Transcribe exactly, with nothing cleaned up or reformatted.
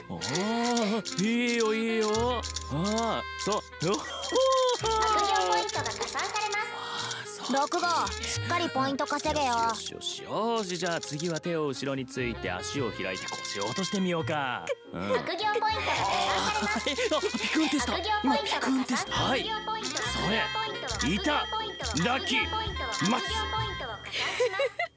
ああ、いいよいいよ。ああ、そう。 学業ポイントが加算されます。 六号、しっかりポイント稼げよ。 よしよしよし、じゃあ次は手を後ろについて足を開いて腰を落としてみようか。うん、 学業ポイントが加算されます。 あ、ピクンテスタ。 学業ポイントが加算されます。 はい。それ。いた。ラッキー。マックス。 学業ポイントを加算します。